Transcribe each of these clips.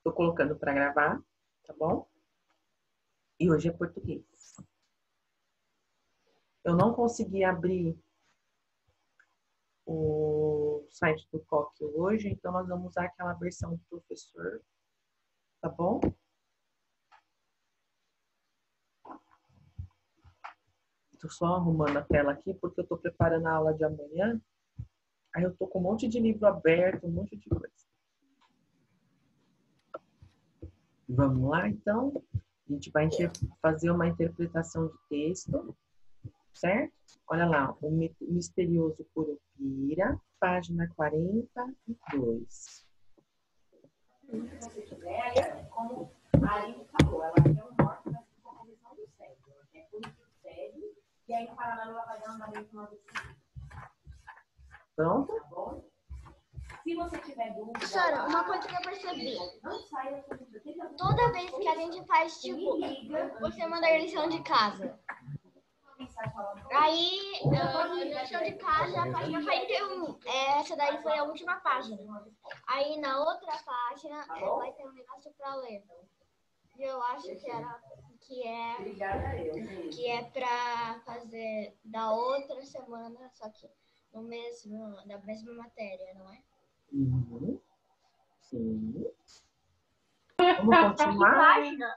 Tô colocando para gravar, tá bom? E hoje é português. Eu não consegui abrir o site do Coque hoje, então nós vamos usar aquela versão do professor, tá bom? Tô só arrumando a tela aqui porque eu tô preparando a aula de amanhã. Aí eu tô com um monte de livro aberto, um monte de coisa. Vamos lá, então? A gente vai fazer uma interpretação de texto, certo? Olha lá, o misterioso Curupira, página 42. Se tiver, como a Aline falou, ela tem um norte, mas com a visão do cérebro. É por isso o cérebro, e aí no paralelo ela vai dar um andamento uma vez. Pronto? Tá bom? Se você tiver dúvida... Professora, uma coisa que eu percebi. Não saia com dúvida. Toda vez que a gente faz, tipo, você manda a lição de casa. Aí, a lição de casa, a página 41. Essa daí foi a última página. Aí, na outra página, vai ter um negócio para ler. Eu acho que é para fazer da outra semana, só que da mesma matéria, não é? Uhum. Sim. Vamos continuar?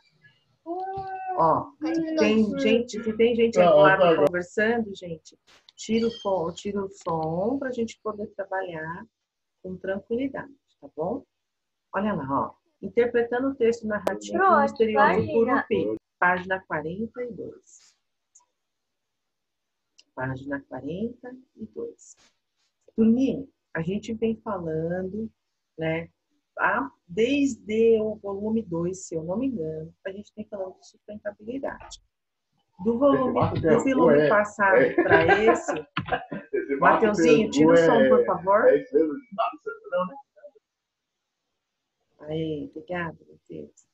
Ó, se tem gente aí do lado conversando, gente, tira o som para a gente poder trabalhar com tranquilidade, tá bom? Olha lá, ó. Interpretando o texto narrativo do misterioso Curupira, página 42. Página 42. Turminha, a gente vem falando, né? Desde o volume 2, se eu não me engano, a gente tem falando de sustentabilidade. Do volume passado para esse, Mateuzinho, tira o som, por favor. Aí, obrigada, Matheus.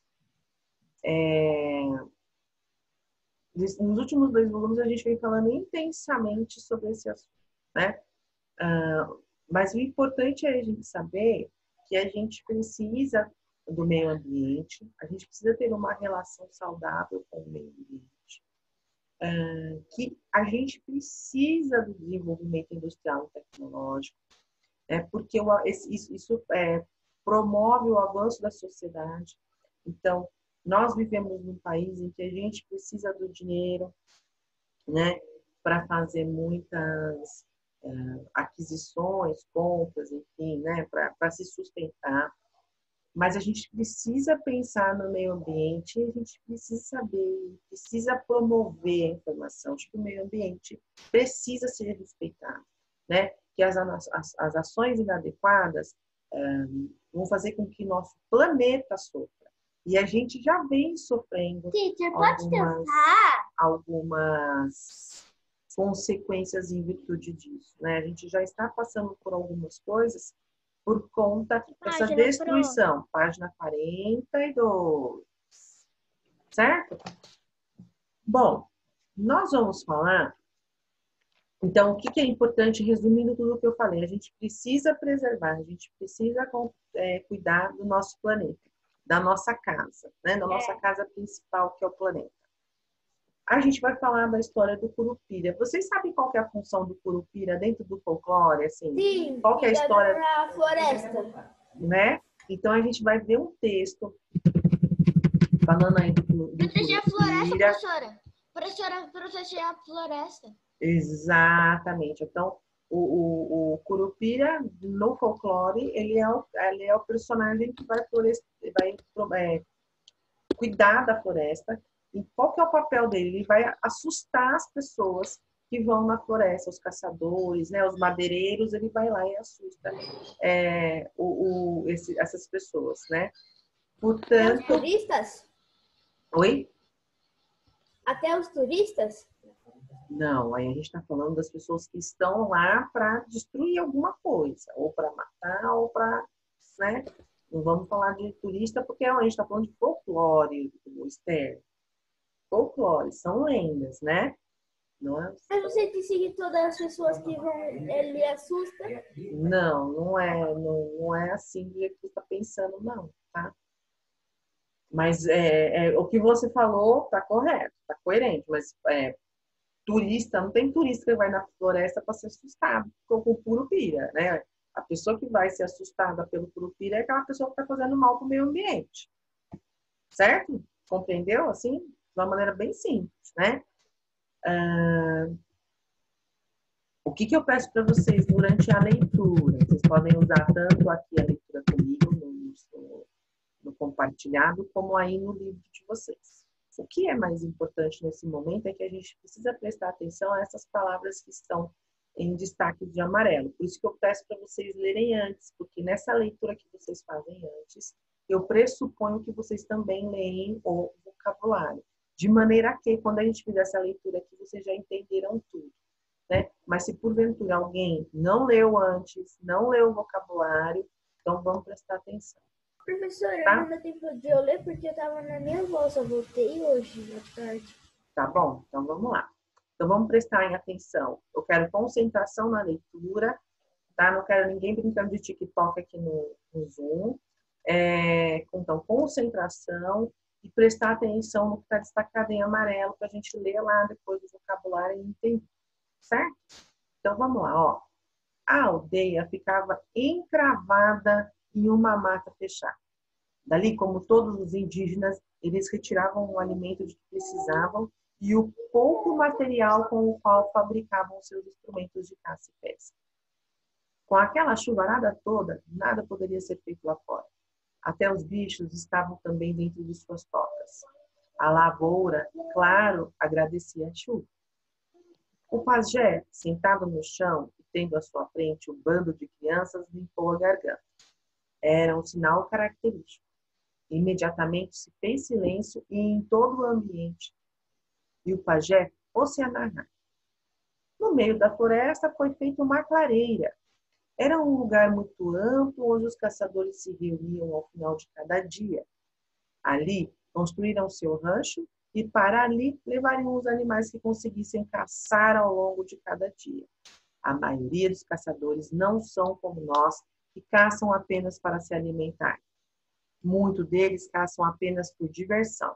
Nos últimos 2 volumes, a gente vem falando intensamente sobre esse assunto, né? Mas o importante é a gente saber que a gente precisa do meio ambiente, a gente precisa ter uma relação saudável com o meio ambiente, que a gente precisa do desenvolvimento industrial e tecnológico, porque isso promove o avanço da sociedade. Então, nós vivemos num país em que a gente precisa do dinheiro, né, para fazer muitas aquisições, compras, enfim, né, para se sustentar. Mas a gente precisa pensar no meio ambiente, a gente precisa saber, precisa promover a informação de que o meio ambiente precisa ser respeitado, né? Que as ações inadequadas vão fazer com que nosso planeta sofra. E a gente já vem sofrendo algumas consequências em virtude disso, né? A gente já está passando por algumas coisas por conta dessa destruição. Página 42. Certo? Bom, nós vamos falar... Então, o que é importante, resumindo tudo o que eu falei? A gente precisa preservar, a gente precisa cuidar do nosso planeta, da nossa casa, né? Da nossa casa principal, que é o planeta. A gente vai falar da história do Curupira. Vocês sabem qual que é a função do Curupira dentro do folclore? Assim? Sim, qual que é a história da floresta. Né? Então, a gente vai ver um texto falando aí do Proteger a floresta, Curupira. professora. Professora, proteger a floresta. Exatamente. Então, o Curupira, no folclore, ele é o personagem que vai cuidar da floresta. E qual que é o papel dele? Ele vai assustar as pessoas que vão na floresta, os caçadores, né, os madeireiros, ele vai lá e assusta essas pessoas, né? Portanto... Até os turistas? Oi? Até os turistas? Não, aí a gente está falando das pessoas que estão lá para destruir alguma coisa, ou para matar, ou para, né? Não vamos falar de turista, porque a gente está falando de folclore, Esther. Folclore, são lendas, né? Não é... Mas você disse que todas as pessoas que vão, ele assusta? Não é assim do jeito que você está pensando, não, tá? Mas o que você falou está correto, está coerente. Mas turista, não tem turista que vai na floresta para se assustar com o curupira, né? A pessoa que vai ser assustada pelo curupira é aquela pessoa que está fazendo mal para o meio ambiente. Certo? Compreendeu? Assim, de uma maneira bem simples, né? O que eu peço para vocês durante a leitura? Vocês podem usar tanto aqui a leitura comigo, no compartilhado, como aí no livro de vocês. O que é mais importante nesse momento é que a gente precisa prestar atenção a essas palavras que estão em destaque de amarelo. Por isso que eu peço para vocês lerem antes, porque nessa leitura que vocês fazem antes, eu pressuponho que vocês também leem o vocabulário. De maneira que, quando a gente fizer essa leitura aqui, vocês já entenderam tudo. Né? Mas se porventura alguém não leu antes, não leu o vocabulário, então vamos prestar atenção. Professora, tá? não deu tempo de eu ler porque eu estava na minha bolsa, voltei hoje à tarde. Tá bom? Então vamos lá. Então vamos prestar atenção. Eu quero concentração na leitura, tá? Não quero ninguém brincando de TikTok aqui no Zoom. Então, concentração e prestar atenção no que está destacado em amarelo para a gente ler lá depois do vocabulário e entender. Certo? Então vamos lá, ó. A aldeia ficava encravada em uma mata fechada. Dali, como todos os indígenas, eles retiravam o alimento de que precisavam e o pouco material com o qual fabricavam seus instrumentos de caça e pesca. Com aquela chuvarada toda, nada poderia ser feito lá fora. Até os bichos estavam também dentro de suas tocas. A lavoura, claro, agradecia a chuva. O pajé, sentado no chão e tendo à sua frente um bando de crianças, limpou a garganta. Era um sinal característico. Imediatamente se fez silêncio e em todo o ambiente. E o pajé pôs-se a narrar. No meio da floresta foi feita uma clareira. Era um lugar muito amplo onde os caçadores se reuniam ao final de cada dia. Ali construíram seu rancho e para ali levariam os animais que conseguissem caçar ao longo de cada dia. A maioria dos caçadores não são como nós, que caçam apenas para se alimentar. Muitos deles caçam apenas por diversão.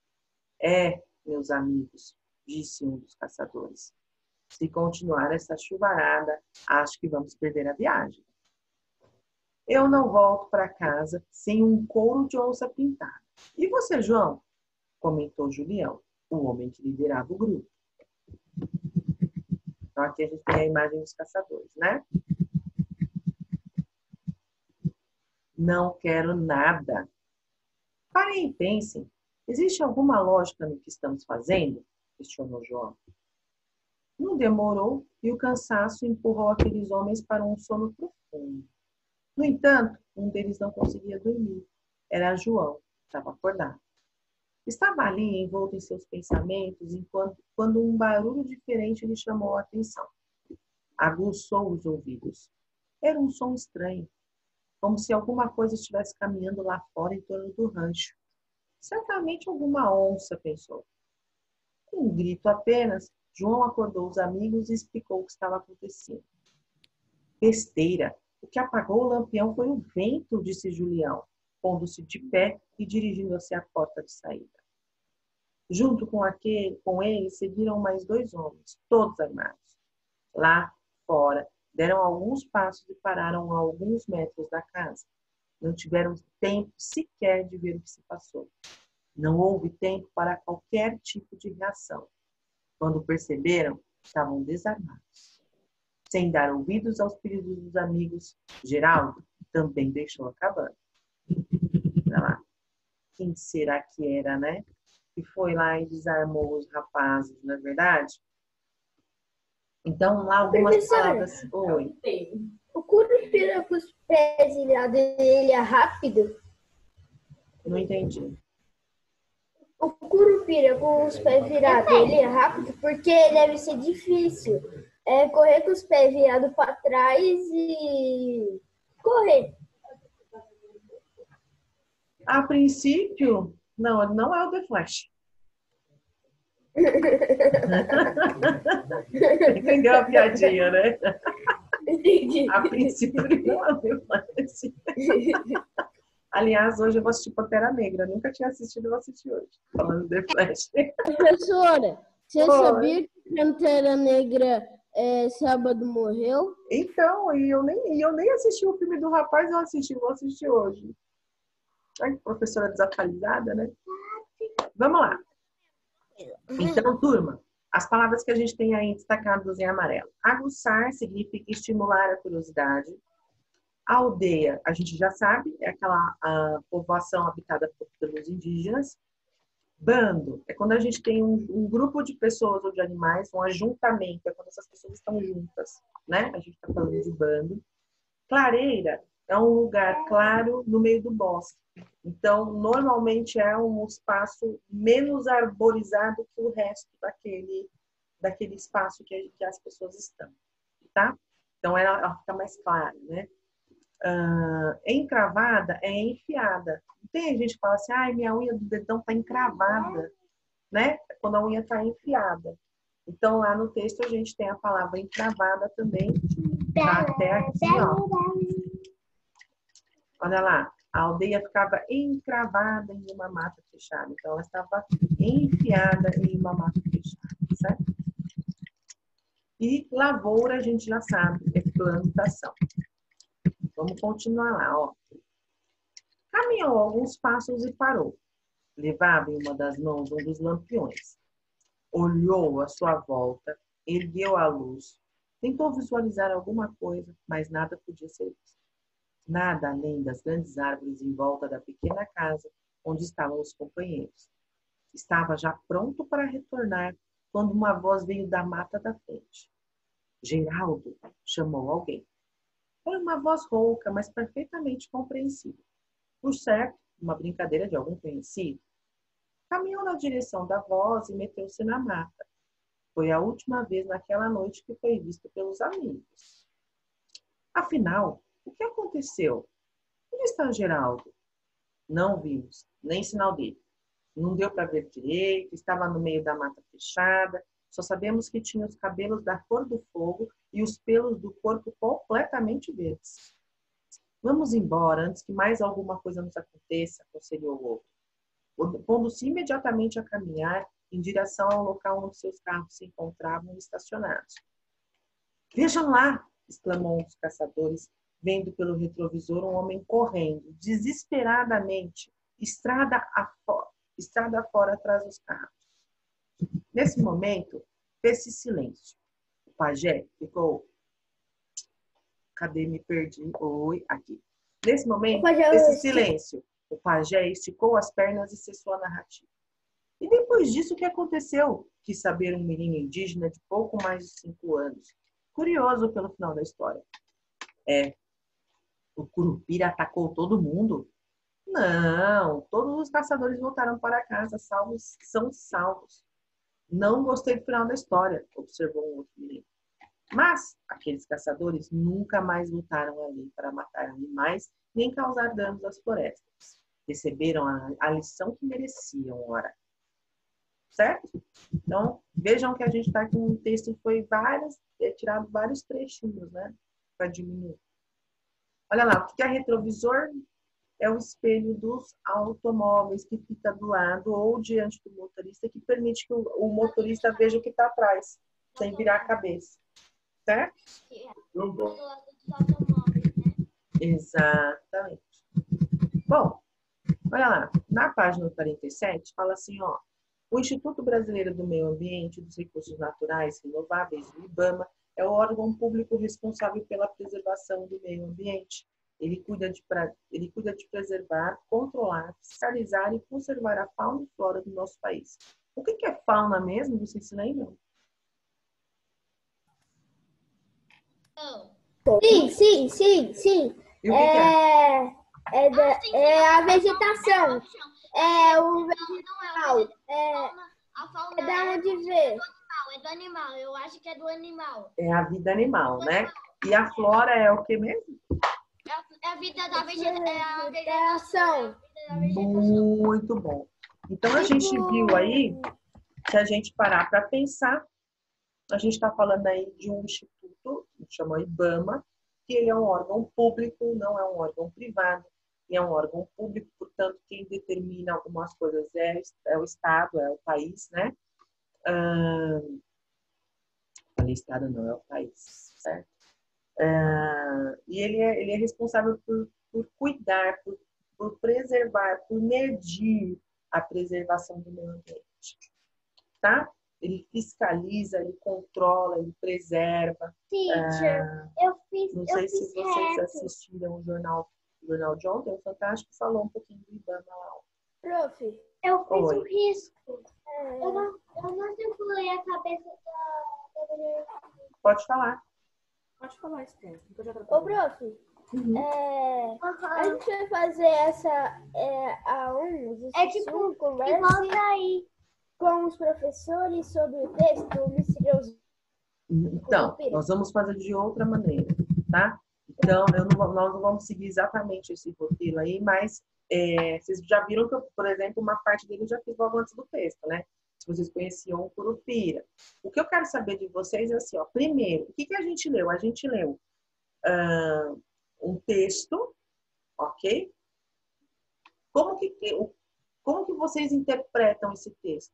Meus amigos, disse um dos caçadores, se continuar essa chuvarada, acho que vamos perder a viagem. Eu não volto para casa sem um couro de onça pintada. E você, João? Comentou Julião, o homem que liderava o grupo. Então aqui a gente tem a imagem dos caçadores, né? Não quero nada. Parem e pensem. Existe alguma lógica no que estamos fazendo? Questionou João. Não demorou e o cansaço empurrou aqueles homens para um sono profundo. No entanto, um deles não conseguia dormir. Era João, que estava acordado. Estava ali envolto em seus pensamentos quando um barulho diferente lhe chamou a atenção. Aguçou os ouvidos. Era um som estranho, como se alguma coisa estivesse caminhando lá fora em torno do rancho. Certamente alguma onça, pensou. Com um grito apenas, João acordou os amigos e explicou o que estava acontecendo. Besteira! O que apagou o lampião foi o vento, disse Julião, pondo-se de pé e dirigindo-se à porta de saída. Junto com ele seguiram mais 2 homens, todos armados. Lá fora, deram alguns passos e pararam a alguns metros da casa. Não tiveram tempo sequer de ver o que se passou. Não houve tempo para qualquer tipo de reação. Quando perceberam, estavam desarmados. Sem dar ouvidos aos pedidos dos amigos, Geraldo também deixou a cabana. Olha lá. Quem será que era, né? Que foi lá e desarmou os rapazes, não é verdade? Então, lá algumas palavras. Oi. O curupira com os pés virados, ele é rápido? Não entendi. O curupira com os pés virados, ele é rápido? Porque deve ser difícil. Correr com os pés virados para trás e correr. A princípio, não, ele não é o The Flash. Entendeu a piadinha, né? Entendi. A princípio, ele não é o The Flash. Aliás, hoje eu vou assistir Pantera Negra. Eu nunca tinha assistido, eu vou assistir hoje. Falando de Flash. Professora, você Oi. sabia que Pantera Negra sábado morreu? Então, eu nem assisti o filme do rapaz, vou assistir hoje. Ai, professora desatualizada, né? Vamos lá. Então, turma, as palavras que a gente tem aí destacadas em amarelo. Aguçar significa estimular a curiosidade. Aldeia, a gente já sabe, é aquela povoação habitada pelos indígenas. Bando, é quando a gente tem um grupo de pessoas ou de animais, um ajuntamento, é quando essas pessoas estão juntas, né? A gente está falando de bando. Clareira é um lugar claro no meio do bosque. Então, normalmente é um espaço menos arborizado que o resto daquele espaço que as pessoas estão, tá? Então, ela fica mais clara, né? Encravada é enfiada. Tem gente que fala assim, ai, minha unha do dedão tá encravada, né? Quando a unha tá enfiada. Então, lá no texto a gente tem a palavra encravada também, tá até aqui, ó. Olha lá, a aldeia ficava encravada em uma mata fechada. Então, ela estava enfiada em uma mata fechada, certo? E lavoura, a gente já sabe, é plantação. Vamos continuar lá, ó. Caminhou alguns passos e parou. Levava em uma das mãos um dos lampiões. Olhou à sua volta, ergueu a luz, tentou visualizar alguma coisa, mas nada podia ser visto. Nada além das grandes árvores em volta da pequena casa onde estavam os companheiros. Estava já pronto para retornar quando uma voz veio da mata da frente. Geraldo, chamou alguém. Foi uma voz rouca, mas perfeitamente compreensível. Por certo, uma brincadeira de algum conhecido. Caminhou na direção da voz e meteu-se na mata. Foi a última vez naquela noite que foi visto pelos amigos. Afinal, o que aconteceu? Onde está Geraldo? Não vimos, nem sinal dele. Não deu para ver direito, estava no meio da mata fechada. Só sabemos que tinha os cabelos da cor do fogo e os pelos do corpo completamente verdes. Vamos embora antes que mais alguma coisa nos aconteça, aconselhou o outro, pondo-se imediatamente a caminhar em direção ao local onde seus carros se encontravam estacionados. Vejam lá, exclamou um dos caçadores, vendo pelo retrovisor um homem correndo, desesperadamente, estrada fora atrás dos carros. Nesse momento, fez-se silêncio. O pajé ficou... Cadê? Me perdi. Oi, aqui. Nesse momento, fez-se silêncio. O pajé esticou as pernas e cessou a narrativa. E depois disso, o que aconteceu? Quis saber um menino indígena de pouco mais de 5 anos. Curioso pelo final da história. O Curupira atacou todo mundo? Não, todos os caçadores voltaram para casa, são salvos. Não gostei do final da história, observou um outro menino. Mas aqueles caçadores nunca mais voltaram ali para matar animais nem causar danos às florestas. Receberam a lição que mereciam, ora. Certo? Então, vejam que a gente está com um texto que foi tirado vários trechinhos, né? Para diminuir. Olha lá, o que é retrovisor? É o espelho dos automóveis que fica do lado ou diante do motorista, que permite que o motorista veja o que está atrás, sem virar a cabeça. Certo? Exatamente. Bom, olha lá, na página 47 fala assim, ó, o Instituto Brasileiro do Meio Ambiente e dos Recursos Naturais Renováveis, o IBAMA, é o órgão público responsável pela preservação do meio ambiente. Ele cuida de preservar, controlar, fiscalizar e conservar a fauna e flora do nosso país. O que é fauna mesmo? Vocês se lembram? Sim. E o que é? É a vegetação. É o vegetal. A fauna É da onde vê. é do animal. Eu acho que é do animal. É a vida animal, né? E a flora é o que mesmo? É a vida da vegetação. Muito bom. Então, a gente viu aí, se a gente parar para pensar, a gente está falando aí de um instituto, que chama IBAMA, que ele é um órgão público, não é um órgão privado. e é um órgão público, portanto, quem determina algumas coisas é o Estado, é o país, né? Falei Estado, não, é o país, certo? E ele é responsável por cuidar, por preservar, por medir a preservação do meio ambiente, tá? Ele fiscaliza, ele controla, ele preserva. Teacher, Não sei se vocês assistiram o jornal de ontem, o Fantástico falou um pouquinho do IBAMA lá. Prof, eu fiz Oi. um risco. Eu não circulei a cabeça da... Pode falar. Pode falar, Esther. Ô, prof, a gente vai fazer essa conversa aí com os professores sobre o texto misterioso. Então, nós vamos fazer de outra maneira, tá? Então, nós não vamos seguir exatamente esse roteiro aí, mas vocês já viram que, por exemplo, uma parte dele eu já fiz logo antes do texto, né? Se vocês conheciam o Curupira. O que eu quero saber de vocês é assim, ó. Primeiro, o que a gente leu? A gente leu um texto, ok? Como que vocês interpretam esse texto?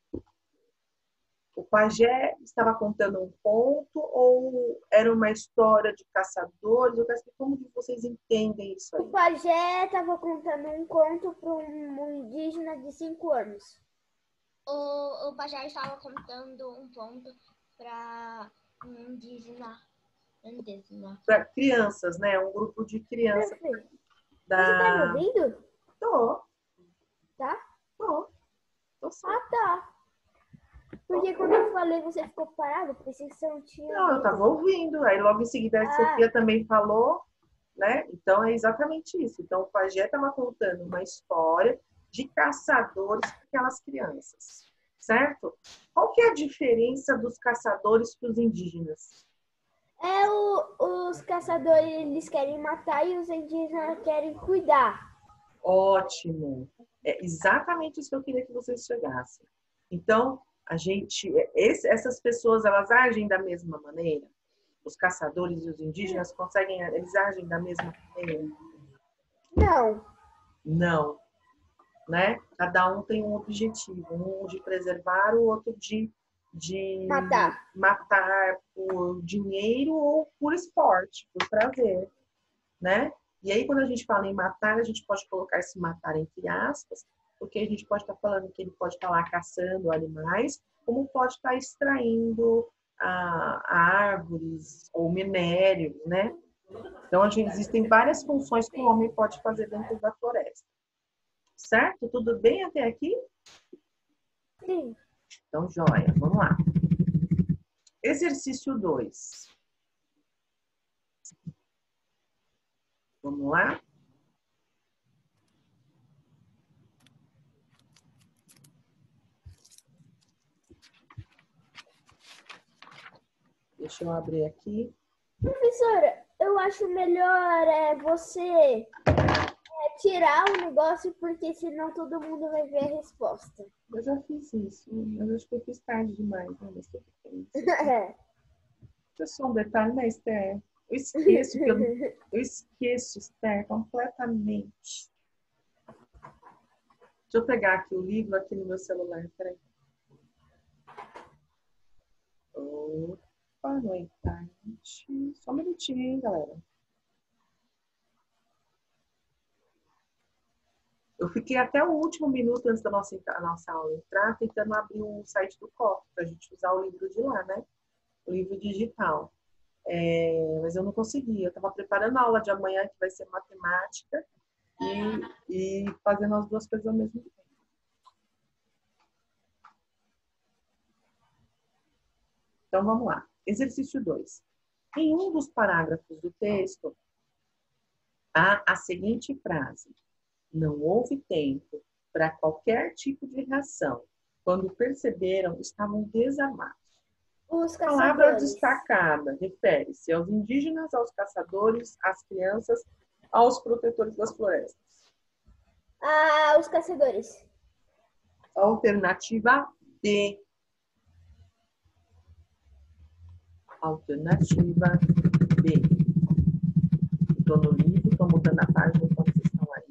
O pajé estava contando um conto ou era uma história de caçadores? Eu quero saber como que vocês entendem isso aí. O pajé estava contando um conto para um indígena de 5 anos. O pajé estava contando um conto para um indígena. Para crianças, né? Um grupo de crianças. Perfeito. Você tá me ouvindo? Tô. Tá? Tô sim. Ah, tá. Porque quando eu falei, você ficou parado, pensei que você não tinha. Não, eu tava ouvindo. Aí logo em seguida a Sofia também falou, né? Então é exatamente isso. Então o pajé estava contando uma história de caçadores para aquelas crianças, certo? Qual que é a diferença dos caçadores para os indígenas? Os caçadores, eles querem matar e os indígenas querem cuidar. Ótimo. É exatamente isso que eu queria que vocês chegassem. Então, essas pessoas, elas agem da mesma maneira? Os caçadores e os indígenas eles agem da mesma maneira? Não. Não. Né? Cada um tem um objetivo, um de preservar, o outro de matar por dinheiro ou por esporte, por prazer, né? E aí, quando a gente fala em matar, a gente pode colocar esse matar entre aspas, porque a gente pode estar falando que ele pode estar lá caçando animais, como pode estar extraindo árvores ou minérios, né? Então, existem várias funções que o homem pode fazer dentro da floresta. Certo? Tudo bem até aqui? Sim. Então, joia. Vamos lá. Exercício 2. Vamos lá? Deixa eu abrir aqui. Professora, eu acho melhor você tirar o negócio, porque senão todo mundo vai ver a resposta. Eu já fiz isso, mas acho que eu fiz tarde demais, né? Mas tudo bem. Deixa eu só um detalhe, né, Esther? Eu esqueço, Esther, completamente. Deixa eu pegar aqui o livro aqui no meu celular, peraí. Opa, não é tarde. Só um minutinho, hein, galera. Eu fiquei até o último minuto antes da nossa aula entrar, tentando abrir o site do COF, para a gente usar o livro de lá, né? O livro digital. Mas eu não consegui. Eu estava preparando a aula de amanhã, que vai ser matemática, e fazendo as duas coisas ao mesmo tempo. Então, vamos lá. Exercício 2. Em um dos parágrafos do texto, há a seguinte frase. Não houve tempo para qualquer tipo de reação. Quando perceberam, estavam desarmados. Os A palavra caçadores. destacada refere-se aos indígenas, aos caçadores, às crianças, aos protetores das florestas. Os caçadores. Alternativa B. Alternativa B. Estou no livro, estou mudando a página enquanto vocês estão aí.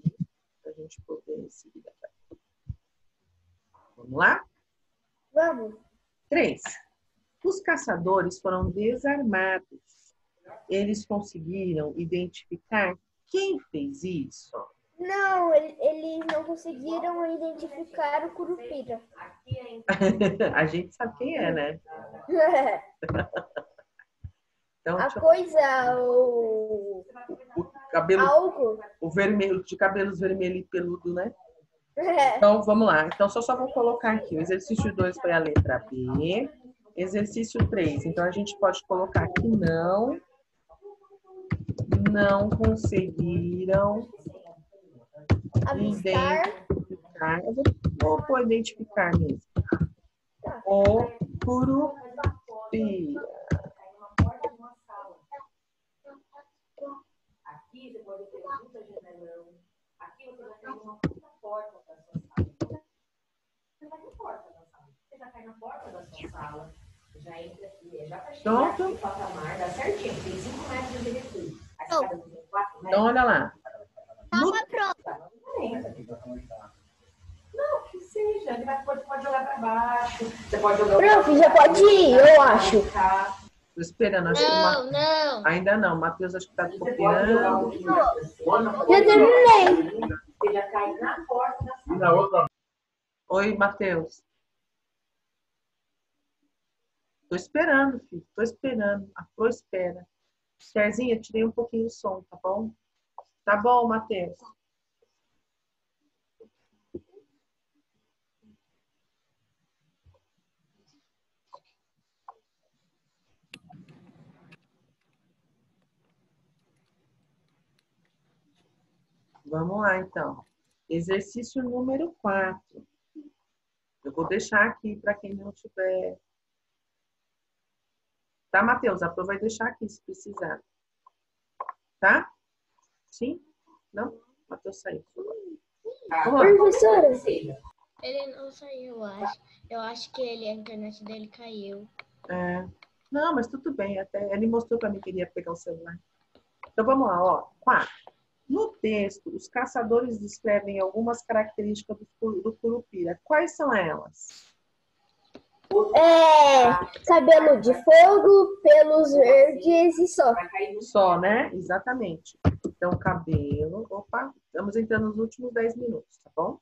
gente poder seguir daqui. Vamos lá? Vamos. 3. Os caçadores foram desarmados. Eles conseguiram identificar quem fez isso? Não, eles não conseguiram identificar o Curupira. A gente sabe quem é, né? Então, A coisa, o cabelo, algo. o vermelho, de cabelos vermelho e peludo, né? Então, vamos lá. Então, só vou colocar aqui. O exercício 2 foi a letra B. Exercício 3. Então, a gente pode colocar aqui não conseguiram Avistar. identificar. Eu vou pôr identificar mesmo. O Curupira. Aqui você pode ter muita janelão. Aqui você já tem uma puta porta da sua sala. Você vai ter porta da sala. Você já cai na porta da sua sala. Já entra aqui. Já pra chegar aqui no patamar, dá certinho. Tem 5 metros de recuo. A escada tem 4 metros. Então, olha lá. Tava pronto. Não, que seja. Ele pode jogar pra baixo. Você pode jogar Prof, já pode ir, eu acho. Tô esperando. Acho que Não. ainda não. O Matheus acho que tá Você pode jogar um copiando. pouquinho mais pra cima. Já terminei. Você já cai na porta da sala. Oi, Matheus. Tô esperando, filho. Tô esperando. A Pro espera. Serzinha, tirei um pouquinho o som, tá bom? Tá bom, Matheus. Vamos lá, então. Exercício número 4. Eu vou deixar aqui para quem não tiver. Tá, Matheus? A Pro vai deixar aqui se precisar. Tá? Sim? Não? Matheus saiu. Vamos lá. Professora, Ele não saiu, eu acho. Eu acho que a internet dele caiu. É. Não, mas tudo bem. Até ele mostrou para mim que ele ia pegar o celular. Então vamos lá, ó. 4. No texto, os caçadores descrevem algumas características do Curupira. Quais são elas? cabelo de fogo, pelos verdes e só. Só, né? Exatamente. Então, cabelo. Opa, estamos entrando nos últimos 10 minutos, tá bom?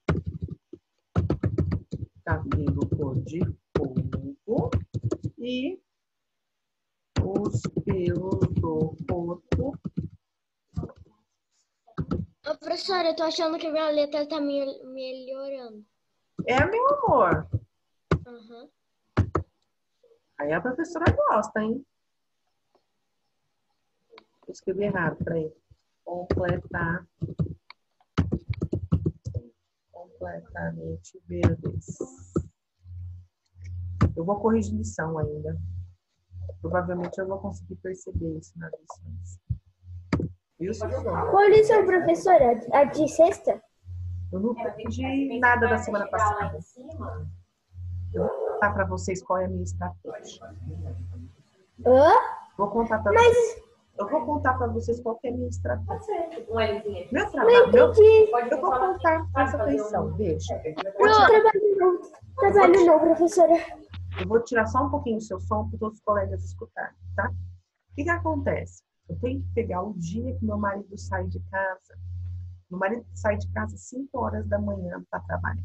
Cabelo cor de fogo e os pelos do corpo. Ô, professora, eu tô achando que a minha letra tá melhorando. É, meu amor. Uhum. Aí a professora gosta, hein? Eu escrevi errado, peraí. Completamente verdes. Eu vou corrigir lição ainda. Provavelmente eu vou conseguir perceber isso nas lições. Viu? Qual lição, professora? A de sexta? Eu não entendi nada da semana passada. Eu vou contar para vocês qual é a minha estratégia. Hã? Vou contar para vocês. Eu vou contar para vocês qual que é a minha estratégia. Meu trabalho, eu vou contar, presta atenção, veja. Trabalho não, professora. Eu vou tirar só um pouquinho o seu som para todos os colegas escutarem, tá? O que acontece? Eu tenho que pegar o dia que meu marido sai de casa. Meu marido sai de casa às 5 horas da manhã para trabalhar.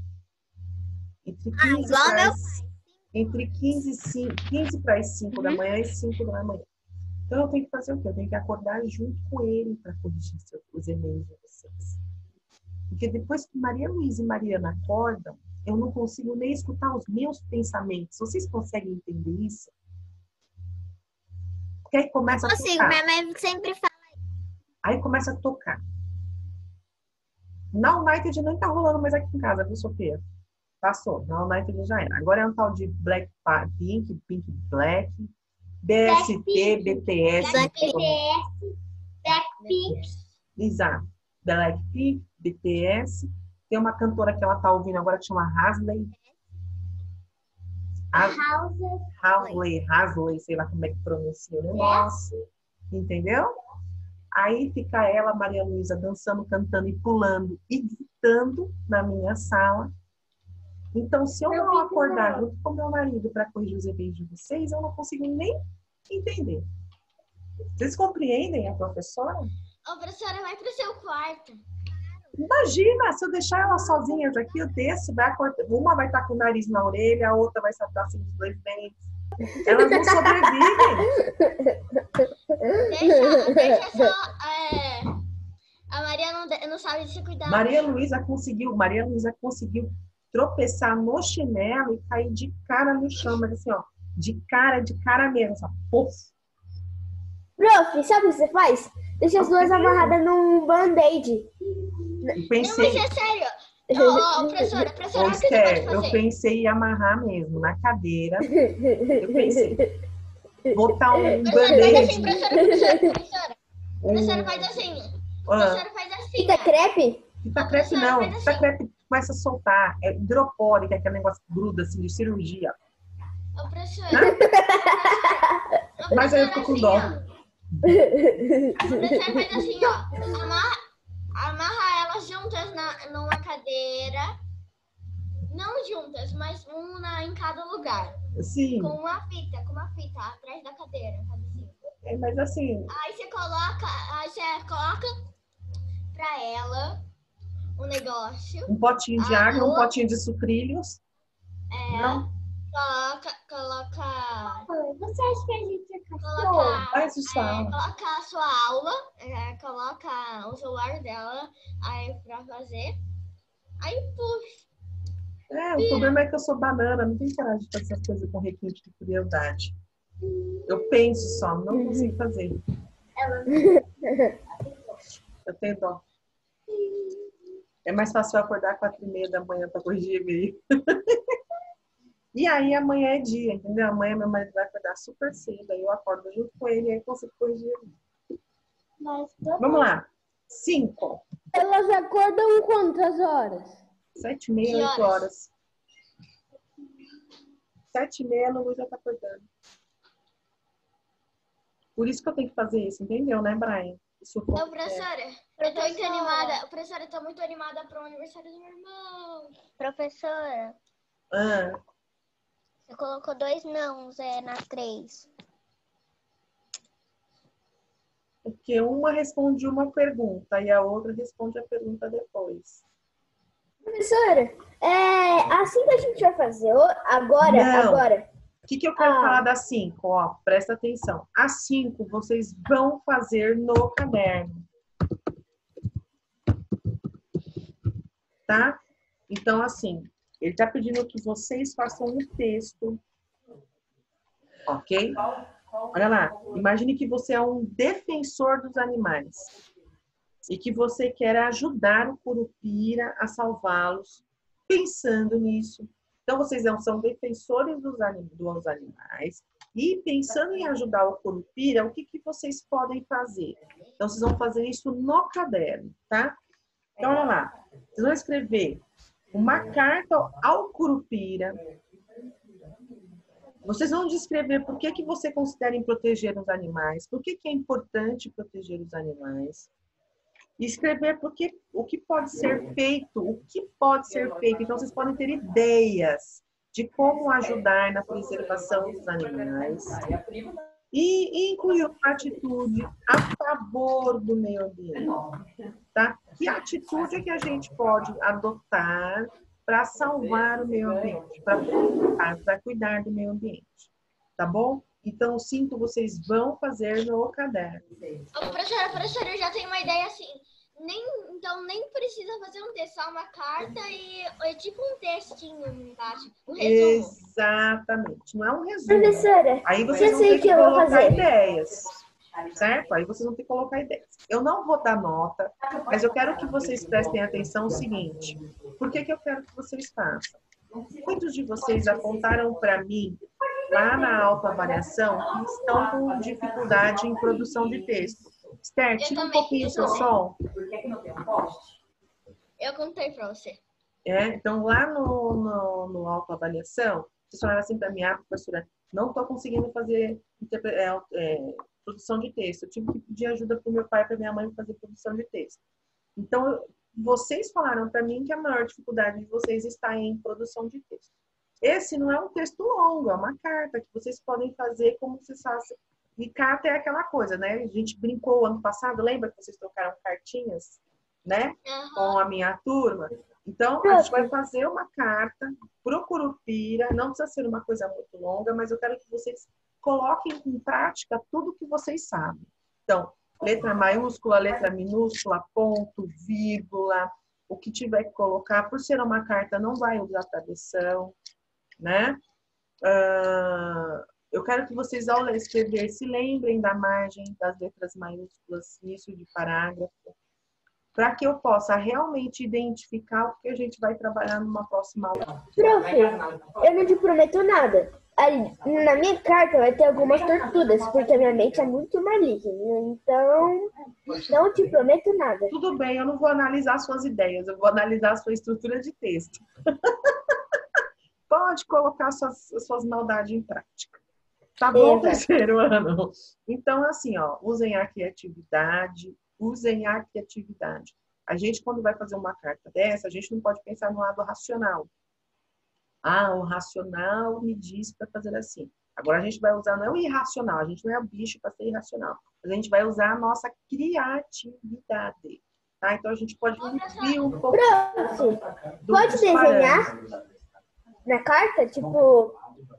Entre 15 para as 5 da manhã e 5 da manhã. Então, eu tenho que fazer o quê? Eu tenho que acordar junto com ele para corrigir os e-mails de vocês. Porque depois que Maria Luísa e Mariana acordam, eu não consigo nem escutar os meus pensamentos. Vocês conseguem entender isso? Porque aí começa a tocar. Minha mãe sempre fala. Aí começa a tocar. Na United nem tá rolando mais aqui em casa, viu, Sofia? Passou. Na United já era. Agora é um tal de Blackpink, Pink Black, BST, BTS. Blackpink. Exato. Blackpink, BTS. Tem uma cantora que ela tá ouvindo agora que chama Hasley. Hasley, sei lá como é que pronuncia o negócio. Entendeu? Aí fica ela, Maria Luísa, dançando, cantando e pulando e gritando na minha sala. Então, se eu não acordar junto com meu marido para corrigir os eventos de vocês, eu não consigo nem entender. Vocês compreendem a professora? Ô, professora, vai pro seu quarto. Imagina, se eu deixar elas sozinhas aqui, eu desço, uma vai estar com o nariz na orelha, a outra vai saltar assim dos 2 dentes. Elas não sobrevivem. Deixa só. A Maria não sabe se cuidar. Maria Luísa conseguiu tropeçar no chinelo e cair de cara no chão, mas assim, ó, de cara mesmo, assim, ó, puf. Prof, sabe o que você faz? Deixa as duas amarradas num band-aid. Eu pensei, Não, mas é sério. Ô, professora, o que você pode fazer? eu pensei em amarrar mesmo na cadeira. Eu pensei, botar um band-aid. Professora, faz assim. Professora, faz assim. Fita crepe? Fita crepe não, fita crepe começa a soltar. É hidropórica, aquele negócio que gruda assim de cirurgia. Ô, professora. Mas aí eu fico com dó. A professora faz assim, ó. Amarra elas juntas numa cadeira. Não juntas, mas uma em cada lugar. Sim. Com uma fita atrás da cadeira. Faz assim. Mas assim. Aí você coloca pra ela um negócio. Um potinho de água, um potinho de sucrilhos. Não. Coloca. Você acha que a gente é Faz o sal. Coloca a sua aula, coloca o celular dela aí pra fazer. Aí puxa. O problema é que eu sou banana, não tenho coragem de fazer essas coisas com requinte de crueldade. Eu penso só, não consigo fazer. Eu tenho dó. É mais fácil eu acordar 4h30 da manhã para corrigir e-mail. E aí amanhã é dia, entendeu? Amanhã meu marido vai acordar super cedo, aí eu acordo junto com ele e aí consigo corrigir e-mail. Vamos lá. 5. Elas acordam quantas horas? 7h30, 8 horas. 7h30 a Lu já tá acordando. Por isso que eu tenho que fazer isso, entendeu, né, Brian? Não, professora, eu tô muito animada. Professora, eu tô muito animada pro aniversário do meu irmão. Professora, você colocou 2 nãos na 3. Porque uma responde uma pergunta e a outra responde a pergunta depois. Professora, assim que a gente vai fazer agora, Não. agora. O que eu quero falar das 5? Ó, presta atenção. As 5 vocês vão fazer no caderno. Tá? Então, assim, ele tá pedindo que vocês façam um texto. Ok? Olha lá. Imagine que você é um defensor dos animais. E que você quer ajudar o Curupira a salvá-los, pensando nisso. Então, vocês são defensores dos animais e pensando em ajudar o Curupira, o que vocês podem fazer? Então, vocês vão fazer isso no caderno, tá? Então, olha lá. Vocês vão escrever uma carta ao Curupira. Vocês vão descrever por que você considera em proteger os animais, por que é importante proteger os animais. E escrever o que pode ser feito, Então, vocês podem ter ideias de como ajudar na preservação dos animais e incluir uma atitude a favor do meio ambiente, tá? Que atitude é que a gente pode adotar para salvar o meio ambiente, para cuidar do meio ambiente, tá bom? Então, 5 vocês vão fazer no caderno. Professora, eu já tenho uma ideia assim. Então, nem precisa fazer um texto, só uma carta e é tipo um textinho embaixo, um resumo. Exatamente, não é um resumo. Professora, Aí vocês vão ter que colocar ideias, certo? Aí vocês vão ter que colocar ideias. Eu não vou dar nota, mas eu quero que vocês prestem atenção no seguinte. Por que eu quero que vocês façam? Muitos de vocês apontaram para mim, lá na autoavaliação, que estão com dificuldade em produção de texto. Esther, tira um pouquinho o seu som. Eu contei pra você. Então, lá no autoavaliação, vocês falaram assim para mim, professora, não estou conseguindo fazer produção de texto. Eu tive que pedir ajuda para o meu pai e para minha mãe fazer produção de texto. Então, vocês falaram para mim que a maior dificuldade de vocês está em produção de texto. Esse não é um texto longo, é uma carta que vocês podem fazer como vocês fazem. E carta é aquela coisa, né? A gente brincou ano passado, lembra que vocês trocaram cartinhas, né? Com a minha turma. Então, a gente vai fazer uma carta pro Curupira, não precisa ser uma coisa muito longa, mas eu quero que vocês coloquem em prática tudo que vocês sabem. Então, letra maiúscula, letra minúscula, ponto, vírgula, o que tiver que colocar. Por ser uma carta, não vai usar travessão, né? Eu quero que vocês, ao escrever, se lembrem da margem das letras maiúsculas, início de parágrafo, para que eu possa realmente identificar o que a gente vai trabalhar numa próxima aula. Prof, eu não te prometo nada. Na minha carta vai ter algumas torturas, porque a minha mente é muito maligna. Então, não te prometo nada. Tudo bem, eu não vou analisar suas ideias, eu vou analisar a sua estrutura de texto. Pode colocar suas maldades em prática. Tá bom, terceiro ano? Então, assim, ó, usem a criatividade, usem a criatividade. A gente, quando vai fazer uma carta dessa, a gente não pode pensar no lado racional. Ah, o racional me diz para fazer assim. Agora a gente vai usar, não é o irracional, a gente não é o bicho para ser irracional. Mas a gente vai usar a nossa criatividade. Tá? Então a gente pode ouvir um pouco. Prof, pode desenhar na carta? Tipo,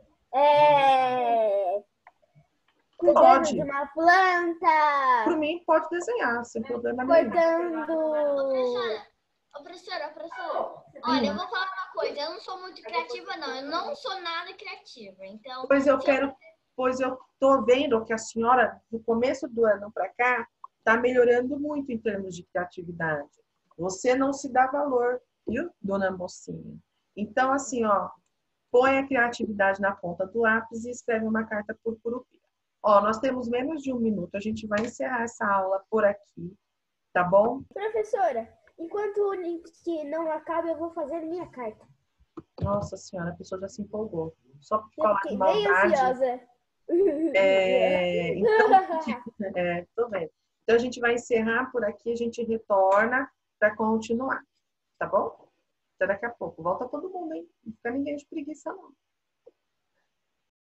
cuidando de uma planta. Por mim, pode desenhar, sem problema nenhum. Cortando. Professora, olha, eu vou falar uma coisa, eu não sou muito criativa, não. Eu não sou nada criativa, então... Pois eu tô vendo que a senhora, do começo do ano para cá, tá melhorando muito em termos de criatividade. Você não se dá valor, viu, dona mocinha? Então, assim, ó, põe a criatividade na ponta do lápis e escreve uma carta por Curupira. Ó, nós temos menos de 1 minuto, a gente vai encerrar essa aula por aqui, tá bom? Professora, enquanto o link não acaba, eu vou fazer minha carta. Nossa senhora, a pessoa já se empolgou. Só por Eu falar fiquei de bem maldade. ansiosa. Então, tô vendo. Então, a gente vai encerrar por aqui, a gente retorna para continuar, tá bom? Até daqui a pouco. Volta todo mundo, hein? Não fica ninguém de preguiça, não.